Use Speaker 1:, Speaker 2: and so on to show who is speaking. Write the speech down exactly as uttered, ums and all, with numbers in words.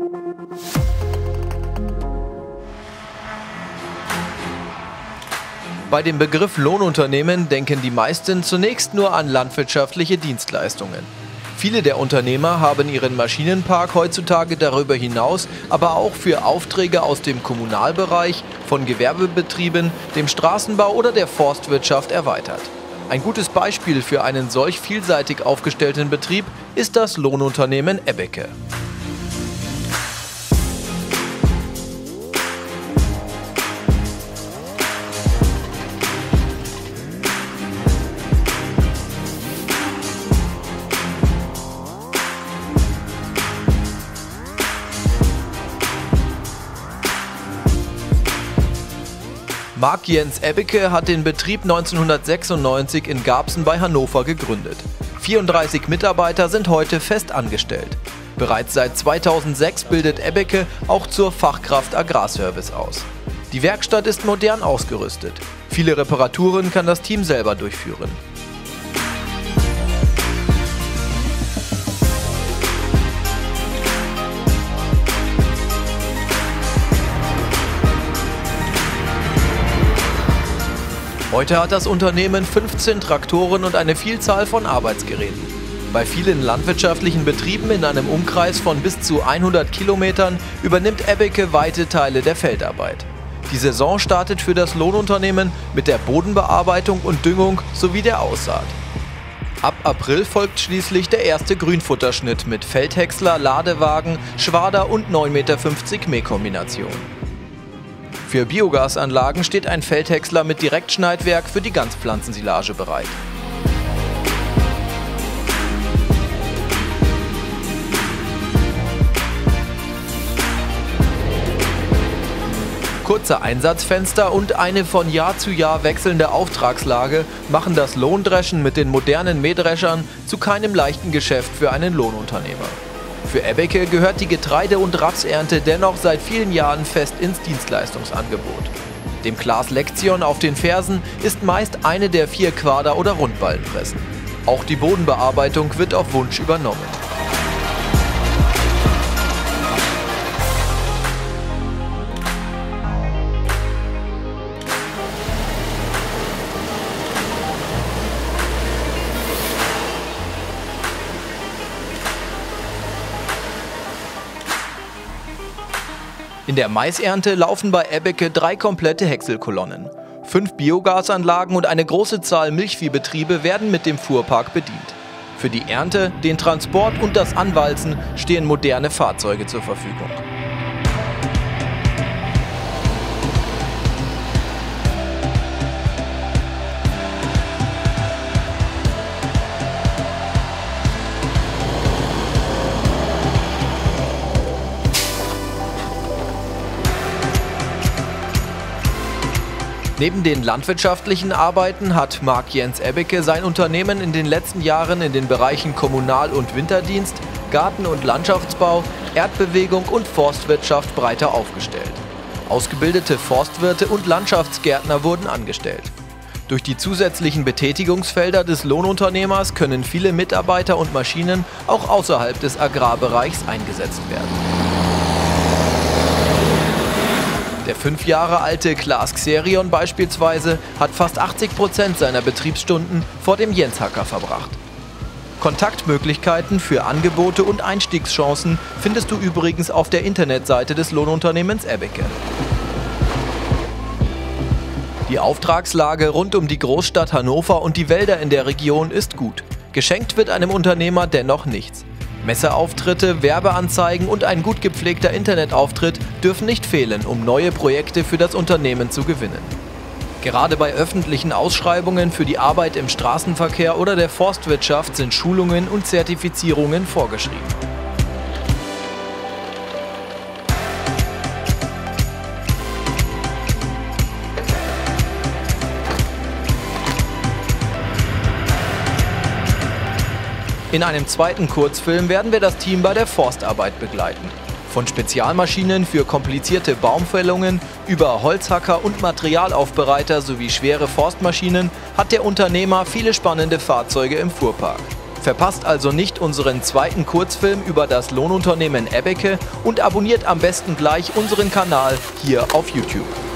Speaker 1: Bei dem Begriff Lohnunternehmen denken die meisten zunächst nur an landwirtschaftliche Dienstleistungen. Viele der Unternehmer haben ihren Maschinenpark heutzutage darüber hinaus aber auch für Aufträge aus dem Kommunalbereich, von Gewerbebetrieben, dem Straßenbau oder der Forstwirtschaft erweitert. Ein gutes Beispiel für einen solch vielseitig aufgestellten Betrieb ist das Lohnunternehmen Ebbeke. Marc-Jens Ebbeke hat den Betrieb neunzehnhundertsechsundneunzig in Garbsen bei Hannover gegründet. vierunddreißig Mitarbeiter sind heute fest angestellt. Bereits seit zweitausendsechs bildet Ebbeke auch zur Fachkraft Agrarservice aus. Die Werkstatt ist modern ausgerüstet. Viele Reparaturen kann das Team selber durchführen. Heute hat das Unternehmen fünfzehn Traktoren und eine Vielzahl von Arbeitsgeräten. Bei vielen landwirtschaftlichen Betrieben in einem Umkreis von bis zu hundert Kilometern übernimmt Ebbeke weite Teile der Feldarbeit. Die Saison startet für das Lohnunternehmen mit der Bodenbearbeitung und Düngung sowie der Aussaat. Ab April folgt schließlich der erste Grünfutterschnitt mit Feldhäcksler, Ladewagen, Schwader und neun Meter fünfzig Mähkombination. Für Biogasanlagen steht ein Feldhäcksler mit Direktschneidwerk für die Ganzpflanzensilage bereit. Kurze Einsatzfenster und eine von Jahr zu Jahr wechselnde Auftragslage machen das Lohndreschen mit den modernen Mähdreschern zu keinem leichten Geschäft für einen Lohnunternehmer. Für Ebbeke gehört die Getreide- und Rapsernte dennoch seit vielen Jahren fest ins Dienstleistungsangebot. Dem Claas Lexion auf den Fersen ist meist eine der vier Quader- oder Rundballenpressen. Auch die Bodenbearbeitung wird auf Wunsch übernommen. In der Maisernte laufen bei Ebbeke drei komplette Häckselkolonnen. Fünf Biogasanlagen und eine große Zahl Milchviehbetriebe werden mit dem Fuhrpark bedient. Für die Ernte, den Transport und das Anwalzen stehen moderne Fahrzeuge zur Verfügung. Neben den landwirtschaftlichen Arbeiten hat Marc-Jens Ebbeke sein Unternehmen in den letzten Jahren in den Bereichen Kommunal- und Winterdienst, Garten- und Landschaftsbau, Erdbewegung und Forstwirtschaft breiter aufgestellt. Ausgebildete Forstwirte und Landschaftsgärtner wurden angestellt. Durch die zusätzlichen Betätigungsfelder des Lohnunternehmers können viele Mitarbeiter und Maschinen auch außerhalb des Agrarbereichs eingesetzt werden. Der fünf Jahre alte Claas Xerion beispielsweise hat fast achtzig Prozent seiner Betriebsstunden vor dem Jenshacker verbracht. Kontaktmöglichkeiten für Angebote und Einstiegschancen findest du übrigens auf der Internetseite des Lohnunternehmens Ebbeke. Die Auftragslage rund um die Großstadt Hannover und die Wälder in der Region ist gut. Geschenkt wird einem Unternehmer dennoch nichts. Messeauftritte, Werbeanzeigen und ein gut gepflegter Internetauftritt dürfen nicht fehlen, um neue Projekte für das Unternehmen zu gewinnen. Gerade bei öffentlichen Ausschreibungen für die Arbeit im Straßenverkehr oder der Forstwirtschaft sind Schulungen und Zertifizierungen vorgeschrieben. In einem zweiten Kurzfilm werden wir das Team bei der Forstarbeit begleiten. Von Spezialmaschinen für komplizierte Baumfällungen über Holzhacker und Materialaufbereiter sowie schwere Forstmaschinen hat der Unternehmer viele spannende Fahrzeuge im Fuhrpark. Verpasst also nicht unseren zweiten Kurzfilm über das Lohnunternehmen Ebbeke und abonniert am besten gleich unseren Kanal hier auf YouTube.